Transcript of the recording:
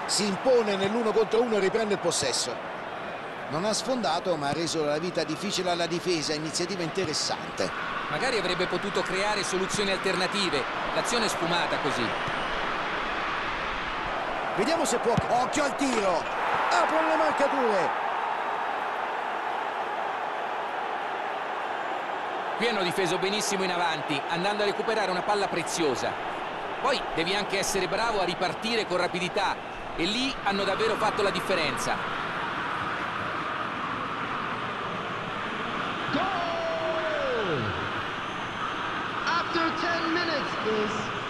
Si impone nell'1 contro 1 e riprende il possesso. Non ha sfondato, ma ha reso la vita difficile alla difesa. Iniziativa interessante. Magari avrebbe potuto creare soluzioni alternative. L'azione è sfumata così. Vediamo se può... Occhio al tiro! Aprono le marcature! Qui hanno difeso benissimo in avanti, andando a recuperare una palla preziosa. Poi devi anche essere bravo a ripartire con rapidità, e lì hanno davvero fatto la differenza. Goal! After 10 minutes is